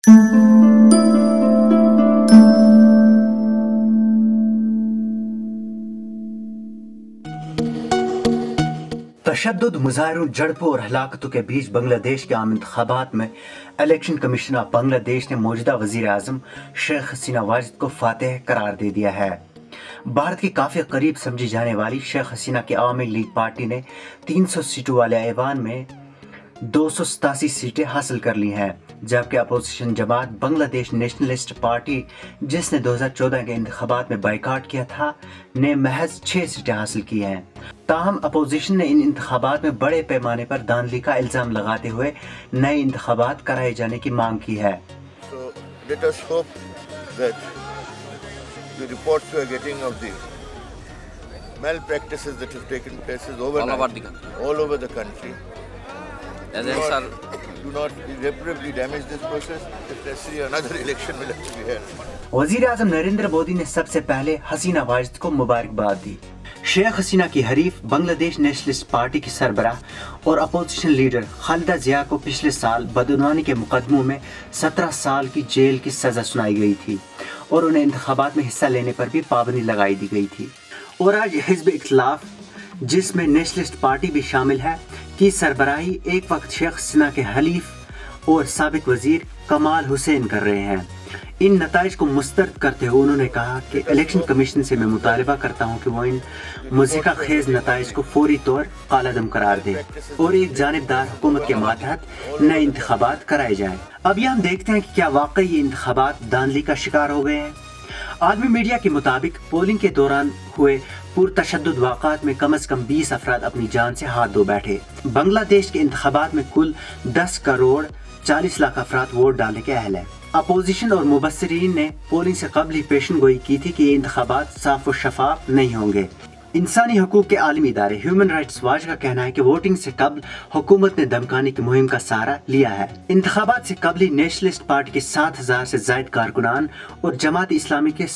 तशद्दुद, मुजाहिरों, झड़पों और हलाकतों के बीच बांग्लादेश के आम इंतखाबात में इलेक्शन कमीशन ऑफ बांग्लादेश ने मौजूदा वजीर आजम शेख हसीना वाजिद को फातेह करार दे दिया है। भारत की काफ़ी करीब समझी जाने वाली शेख हसीना की आवामी लीग पार्टी ने 300 सीटों वाले ऐवान में 287 सीटें हासिल कर ली हैं, जबकि opposition Jamaat Bangladesh nationalist party, जिसने 2014 के इंतखाबात में बाइकाट किया था, ने महज 6 सीटें हासिल की हैं। ताहम अपोजिशन ने इन इंतखाबात में बड़े पैमाने पर धांधली का इल्ज़ाम लगाते हुए नए इंतखाबात कराए जाने की मांग की है। The reports we are getting of the malpractices that have taken place all over the country do not irreparably damage this process. If necessary, another election will have to be held. वजीर आजम नरेंद्र मोदी ने सबसे पहले हसीना वाजिद को मुबारकबाद दी। शेख हसीना की हरीफ Bangladesh nationalist party की सरबराह और opposition leader Khaleda जिया को पिछले साल बदउनवानी के मुकदमों में 17 साल की जेल की सजा सुनाई गई थी और उन्हें इंतखाबात में हिस्सा लेने पर भी पाबंदी लगाई दी गई थी। और आज हिज़्ब इख्तिलाफ, जिसमें नेशनलिस्ट पार्टी भी शामिल है, की सरबराही एक वक्त शेख हसीना के हलीफ और साबिक वजीर कमाल हुसैन कर रहे हैं। इन नताइज को मुस्तरद करते हुए उन्होंने कहा कि इलेक्शन कमीशन से मैं मुतालबा करता हूं कि वो इन मुज़िका खेज नताइज को फौरी तौर कालादम करार दे और एक जानिबदार हुकूमत के मातहत नए इंतखाबात कराए जाएं। अब हम देखते हैं कि क्या वाकई ये इंतखाबात धांधली का शिकार हो गए हैं। आलमी मीडिया के मुताबिक पोलिंग के दौरान हुए पुरतशद्दुद वाक़ात में कम से कम 20 अफराद अपनी जान से हाथ धो बैठे। बांग्लादेश के इंतखाबात में कुल 10 करोड़ 40 लाख अफराद वोट डालने के अहल है। अपोजिशन और मुबस्सिरीन ने पोलिंग से कबल ही पेशन गोई की थी कि ये इंतखाबात साफ और शफाफ नहीं होंगे। इंसानी हकूक के आलमी इदारे ह्यूमन राइट्स वॉच का कहना है कि वोटिंग से कबल हुकूमत ने धमकाने की मुहिम का सहारा लिया है। इंतखाबात से कबल ही नेशनलिस्ट पार्टी के 7,000 से ज्यादा कारकुनान और जमात इस्लामी के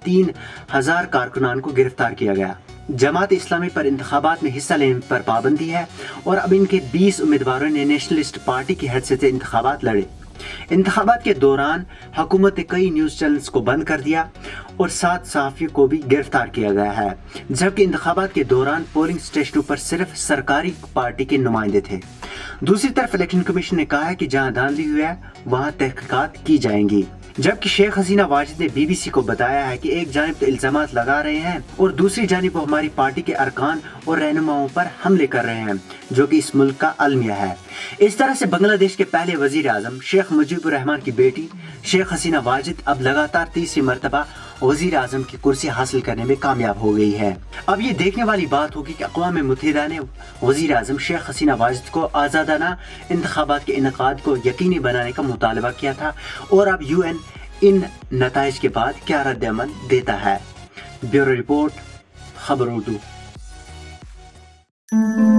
3,500 कारकुनान को गिरफ्तार किया गया। जमात इस्लामी पर इंतखाबात में हिस्सा लेने पर पाबंदी है और अब इनके 20 उम्मीदवारों ने नेशनलिस्ट पार्टी की हैसियत से इंतखाबात लड़े। इंतखाबात के दौरान हुकूमत ने कई न्यूज़ चैनल्स को बंद कर दिया और 7 सहाफ़ियों को भी गिरफ्तार किया गया है, जबकि इंतखाबात के दौरान पोलिंग स्टेशनों पर सिर्फ सरकारी पार्टी के नुमाइंदे थे। दूसरी तरफ इलेक्शन कमीशन ने कहा है कि जहां धांधली हुई है वहां तहकीकात की जाएंगी, जबकि शेख हसीना वाजिद ने BBC को बताया है कि एक जानिब तो इल्जामात लगा रहे हैं और दूसरी जानिब वो हमारी पार्टी के अरकान और रहनुमाओं पर हमले कर रहे हैं, जो कि इस मुल्क का अलमिया है। इस तरह से बांग्लादेश के पहले वजीर आजम शेख मुजीबुर रहमान की बेटी शेख हसीना वाजिद अब लगातार तीसरी मरतबा वजीर आजम की कुर्सी हासिल करने में कामयाब हो गई है। अब ये देखने वाली बात होगी कि अक़वाम मुत्तहिदा ने वजीर आजम शेख हसीना वाजिद को आज़ादाना इंतखाबात के इनकाद को यकीनी बनाने का मुतालबा किया था और अब UN इन नताइज के बाद क्या रद्द-ए-अमल देता है। ब्यूरो रिपोर्ट, खबर उर्दू।